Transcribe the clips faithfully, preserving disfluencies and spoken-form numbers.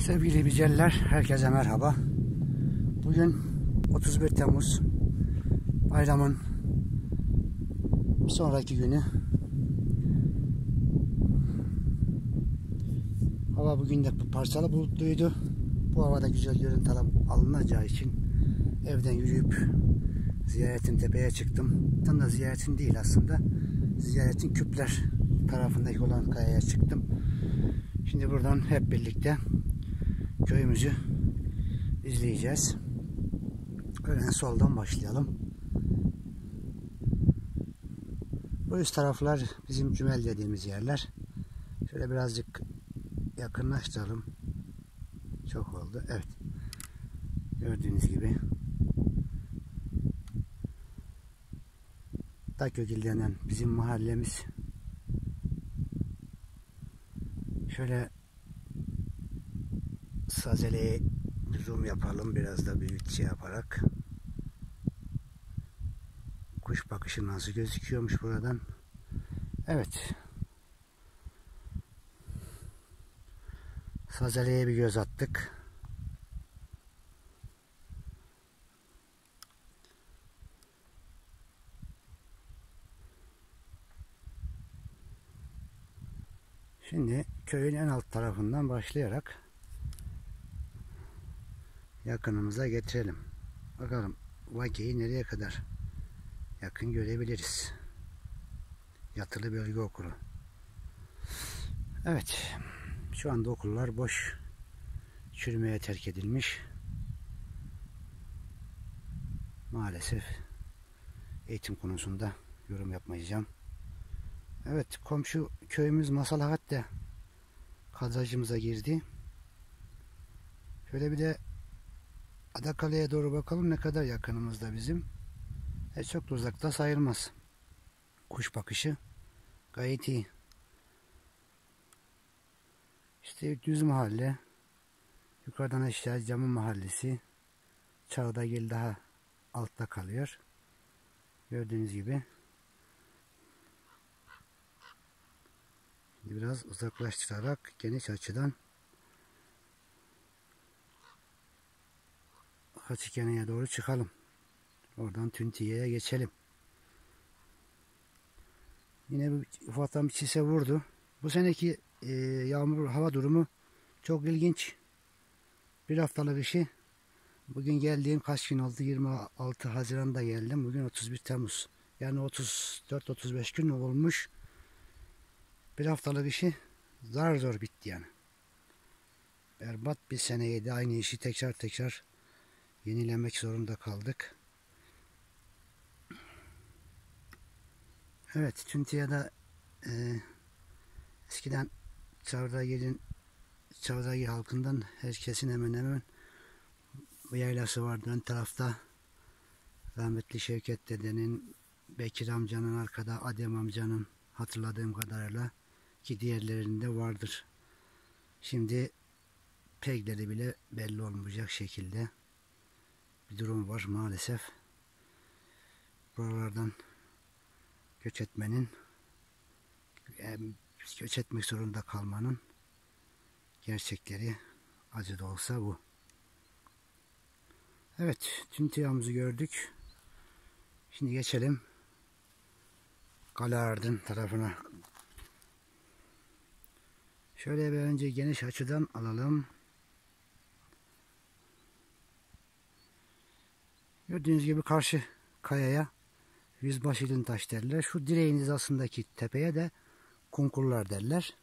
Sevgili Biceller, herkese merhaba. Bugün otuz bir Temmuz, bayramın sonraki günü. Hava bugün de parçalı bulutluydu. Bu havada güzel görüntü alınacağı için evden yürüyüp ziyaretin tepeye çıktım. Tam da ziyaretin değil aslında. Ziyaretin Küpler tarafındaki olan kayaya çıktım. Şimdi buradan hep birlikte köyümüzü izleyeceğiz. Öyle soldan başlayalım. Bu üst taraflar bizim Cümel dediğimiz yerler. Şöyle birazcık yakınlaştıralım. Çok oldu. Evet. Gördüğünüz gibi Takögil denen bizim mahallemiz. Şöyle Sazele'ye zoom yapalım, biraz da büyük şey yaparak. Kuş bakışı nasıl gözüküyormuş buradan. Evet. Sazele'ye bir göz attık. Şimdi köyün en alt tarafından başlayarak yakınımıza getirelim. Bakalım vakeyi nereye kadar yakın görebiliriz. Yatılı bölge okulu. Evet. Şu anda okullar boş. Çürümeye terk edilmiş. Maalesef eğitim konusunda yorum yapmayacağım. Evet, komşu köyümüz Masalahat de kadrajımıza girdi. Şöyle bir de Adakale'ye doğru bakalım, ne kadar yakınımızda bizim. E, çok da uzakta sayılmaz. Kuş bakışı gayet iyi. İşte düz mahalle. Yukarıdan aşağı Camı Mahallesi. Çağdagil daha altta kalıyor. Gördüğünüz gibi. Şimdi biraz uzaklaştırarak geniş açıdan Haçikene'ye doğru çıkalım. Oradan Tüntiye'ye geçelim. Yine bir ufaktan bir çise vurdu. Bu seneki e, yağmur hava durumu çok ilginç. Bir haftalık işi. Bugün geldiğim kaç gün oldu? yirmi altı Haziran'da geldim. Bugün otuz bir Temmuz. Yani otuz dört otuz beş gün olmuş. Bir haftalık işi zar zor bitti yani. Berbat bir seneydi. Aynı işi tekrar tekrar yenilemek zorunda kaldık. Evet, Tüntiye'de e, eskiden Çavdagil'in Çavdagil halkından herkesin hemen hemen bu yaylası vardı. Ön tarafta rahmetli Şevket dedenin, Bekir amcanın, arkada Adem amcanın, hatırladığım kadarıyla, ki diğerlerinde vardır. Şimdi pekleri bile belli olmayacak şekilde bir durum var maalesef. Buralardan göç etmenin, yani göç etmek zorunda kalmanın gerçekleri acı da olsa bu. Evet, Tüntiyamızı gördük. Şimdi geçelim Kaleardın tarafına. Şöyle bir önce geniş açıdan alalım. Gördüğünüz gibi karşı kayaya Yüzbaşı'nın taş derler. Şu direğin hizasındaki tepeye de Kunkurlar derler.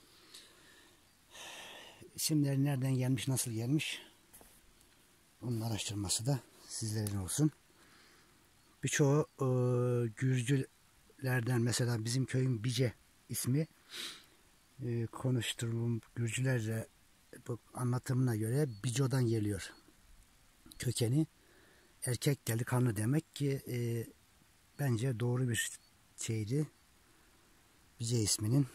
İsimleri nereden gelmiş, nasıl gelmiş, onun araştırması da sizlerin olsun. Birçoğu e, Gürcülerden, mesela bizim köyün Bice ismi e, konuştuğum Gürcülerle bu anlatımına göre Bico'dan geliyor. Kökeni erkek delikanlı demek ki e, bence doğru bir şeydi. Bice isminin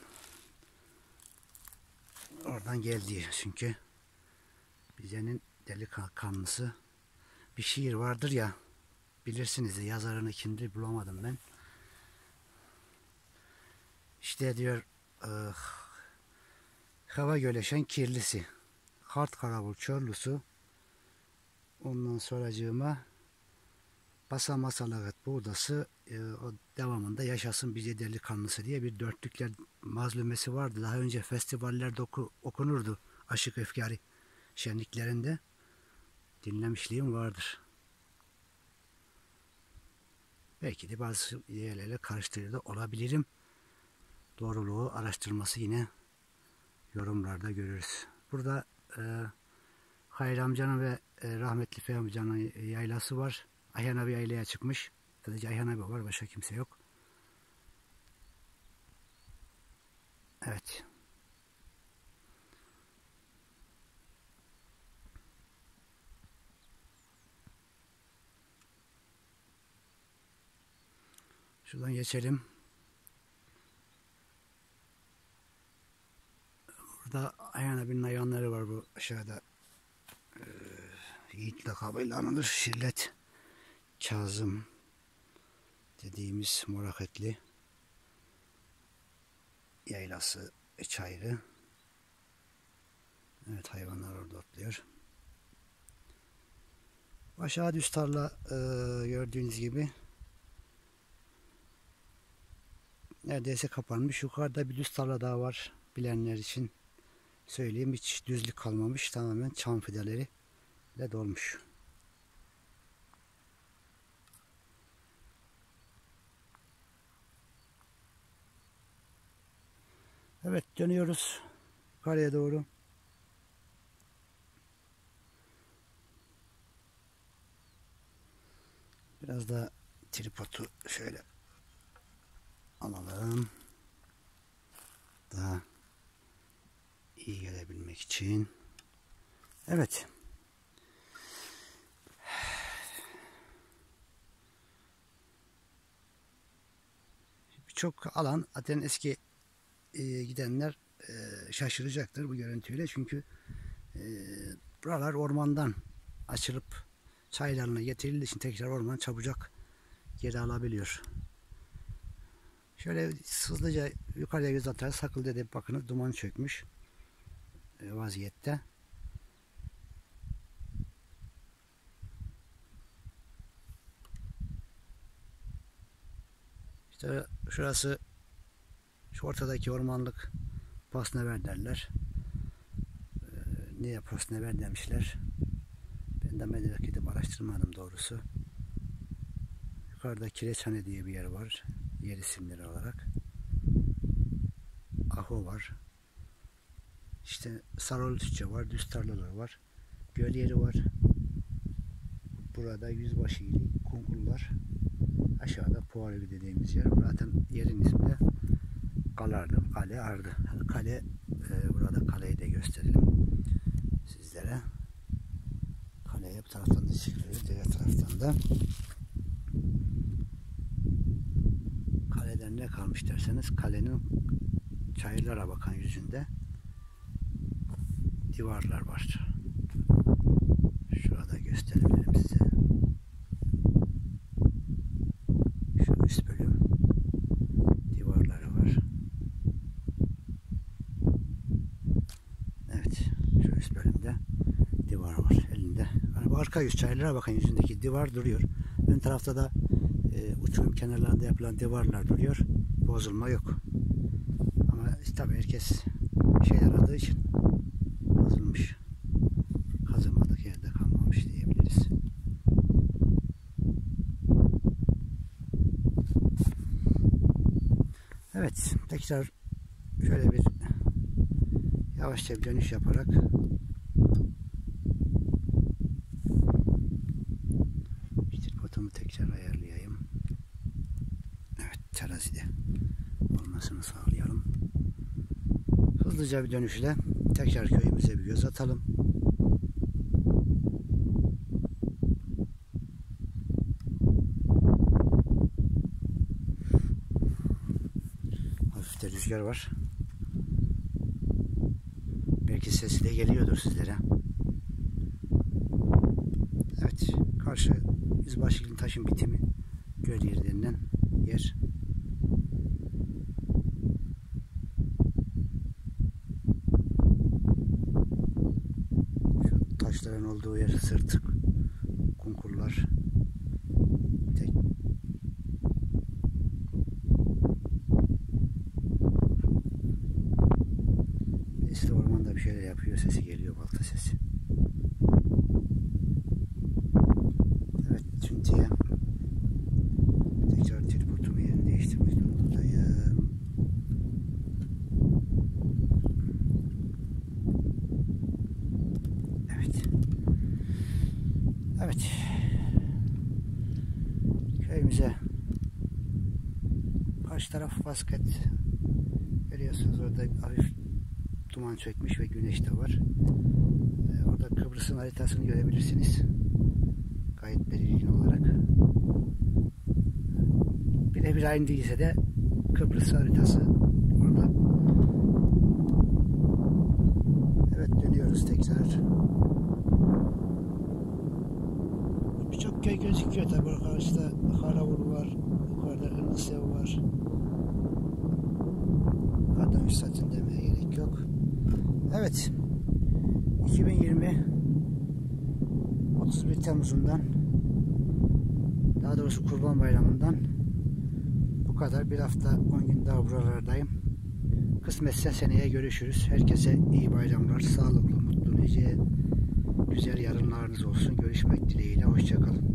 oradan geldiği, çünkü Bice'nin delikanlısı bir şiir vardır ya, bilirsiniz, yazarını kimdir bulamadım ben. İşte diyor, hava göleşen kirlisi, Kart Karavul Çorlusu, ondan sonracığıma Basa Masalağıt Buğdası, e, o devamında Yaşasın Bize Delikanlısı diye bir dörtlükler mazlumesi vardı. Daha önce festivallerde oku, okunurdu. Aşık Efkari şenliklerinde dinlemişliğim vardır. Belki de bazı yerlerle karıştırıyor da olabilirim. Doğruluğu araştırması yine yorumlarda görürüz. Burada e, Hayri amcanın ve e, rahmetli Fehmi amcanın yaylası var. Ayhan abi yaylaya çıkmış. Sadece Ayhan abi var, başka kimse yok. Evet. Şuradan geçelim. Burada Ayhan abinin ayağları var, bu aşağıda. Ee, Yiğit lakabıyla anılır. Şirlet Kazım dediğimiz Moraketli yaylası, çayrı. Evet, hayvanlar orada otluyor. Aşağı düz tarla e, gördüğünüz gibi neredeyse kapanmış. Yukarıda bir düz tarla daha var. Bilenler için söyleyeyim, hiç düzlük kalmamış. Tamamen çam fideleri ile dolmuş. Evet, dönüyoruz yukarıya doğru. Biraz da tripodu şöyle alalım. Daha iyi gelebilmek için. Evet. Birçok alan zaten eski e, gidenler e, şaşıracaktır bu görüntüyle. Çünkü e, buralar ormandan açılıp çaylarına getirildiği için tekrar orman çabucak geri alabiliyor. Şöyle hızlıca yukarıya göz atarız. Sakıldede bakınız, duman çökmüş e, vaziyette. İşte şurası, şu ortadaki ormanlık Pasnever derler. Ee, niye Pasnever demişler? Ben de merak edip araştırmadım doğrusu. Yukarıda Kireçhane diye bir yer var. Yer isimleri olarak. Aho var. İşte Sarıoğlu Tücce var. Düz tarlalar var. Göl yeri var. Burada Yüzbaşı ili Kunkul var. Aşağıda Puarlı dediğimiz yer. Zaten yerin ismi de Kalarlı, Kale Ardı. Yani kale, e, burada kaleyi de gösterelim sizlere. Kaleye bu taraftan da çıkıyor, diğer taraftan da. Kaleden ne kalmış derseniz, kalenin çayırlara bakan yüzünde divarlar var. Şurada gösterebilirim size. Şu üst bölüm divarları var. Evet, şu üst bölümde divar var elinde. Yani bu arka yüz, çayırlara bakan yüzündeki divar duruyor. Ön tarafta da e, uçurum kenarlarında yapılan divarlar duruyor. Bozulma yok. Ama işte, tabii herkes bir şey aradığı için bozulmuş. Kazılmadık yerde kalmamış diyebiliriz. Evet, tekrar şöyle bir yavaşça bir dönüş yaparak tripodumu tekrar ayarlayayım. Evet, terazide olmasını sağlayalım. Hızlıca bir dönüşle tekrar köyümüze bir göz atalım. Hafif de rüzgar var. Belki sesi de geliyordur sizlere. Evet, karşı Yüzbaşı'nın taşın bitimi göl yeri denilen yer. taşların olduğu yer, sırtık, kunkurlar. Tek... Birisi de ormanda bir şeyler yapıyor, sesi geliyor, balta sesi. Evet, şimdi tekrar tripodumu yerini değiştirmek durumundayım. Evet. Evet. Köyümüze karşı taraf basket. Görüyorsunuz orada hafif duman çökmüş ve güneş de var. Ee, orada Kıbrıs'ın haritasını görebilirsiniz. Gayet belirgin olarak. Birebir aynı değilse de Kıbrıs haritası orada. Evet, dönüyoruz tekrar. Birçok köy gözüküyor tabi. Karşıda Haravur var. Yukarıda Irnısev var. Adamış satın demeye gerek yok. Evet. iki bin yirmi otuz bir Temmuz'undan, daha doğrusu Kurban Bayramı'ndan bu kadar. Bir hafta on gün daha buralardayım. Kısmetse seneye görüşürüz. Herkese iyi bayramlar. Sağlıklı, mutlu, nice güzel yarınlarınız olsun. Görüşmek dileğiyle. Hoşça kalın.